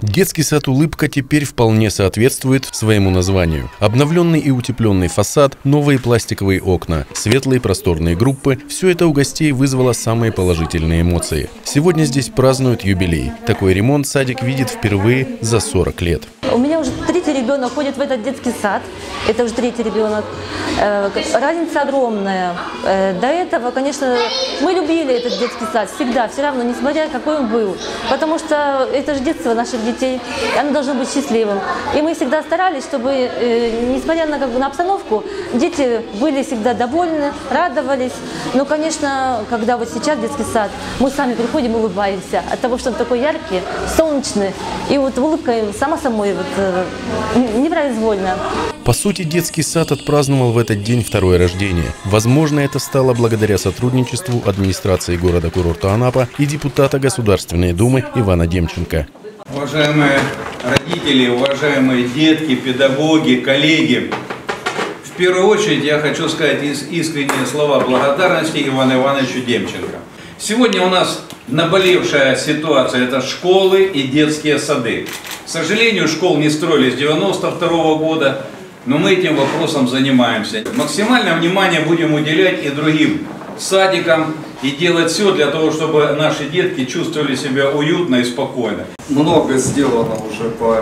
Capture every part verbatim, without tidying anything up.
Детский сад «Улыбка» теперь вполне соответствует своему названию. Обновленный и утепленный фасад, новые пластиковые окна, светлые просторные группы – все это у гостей вызвало самые положительные эмоции. Сегодня здесь празднуют юбилей. Такой ремонт садик видит впервые за сорок лет. У меня уже третий ребенок ходит в этот детский сад. Это уже третий ребенок. Разница огромная. До этого, конечно, мы любили этот детский сад всегда, все равно, несмотря какой он был. Потому что это же детство наших детей, оно должно быть счастливым. И мы всегда старались, чтобы, несмотря на, как бы, на обстановку, дети были всегда довольны, радовались. Но, конечно, когда вот сейчас детский сад, мы сами приходим и улыбаемся от того, что он такой яркий, солнечный. И вот улыбка сама собой вот, непроизвольно. По сути, детский сад отпраздновал в этот день второе рождение. Возможно, это стало благодаря сотрудничеству администрации города-курорта Анапа и депутата Государственной Думы Ивана Демченко. Уважаемые родители, уважаемые детки, педагоги, коллеги, в первую очередь я хочу сказать искренние слова благодарности Ивану Ивановичу Демченко. Сегодня у нас наболевшая ситуация – это школы и детские сады. К сожалению, школ не строили с девяносто второго года, но мы этим вопросом занимаемся. Максимальное внимание будем уделять и другим садикам, и делать все для того, чтобы наши детки чувствовали себя уютно и спокойно. Много сделано уже по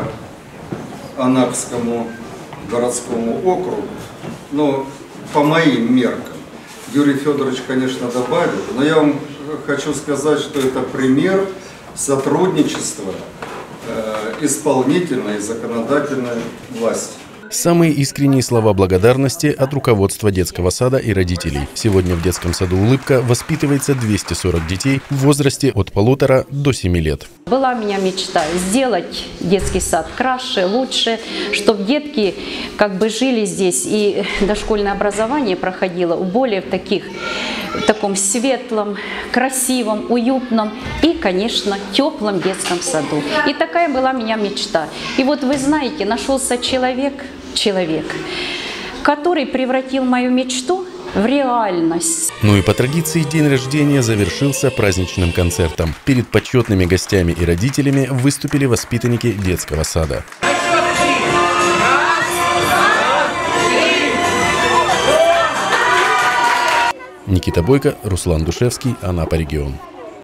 Анапскому городскому округу, но по моим меркам. Юрий Федорович, конечно, добавил, но я вам хочу сказать, что это пример сотрудничества э, исполнительной и законодательной власти. Самые искренние слова благодарности от руководства детского сада и родителей. Сегодня в детском саду «Улыбка» воспитывается двести сорок детей в возрасте от полутора до семи лет. Была у меня мечта сделать детский сад краше, лучше, чтобы детки как бы жили здесь и дошкольное образование проходило в более в таких, в таком светлом, красивом, уютном и, конечно, теплом детском саду. И такая была у меня мечта. И вот вы знаете, нашелся человек, человек, который превратил мою мечту в реальность. Ну и по традиции день рождения завершился праздничным концертом. Перед почетными гостями и родителями выступили воспитанники детского сада. Никита Бойко, Руслан Душевский, Анапа регион.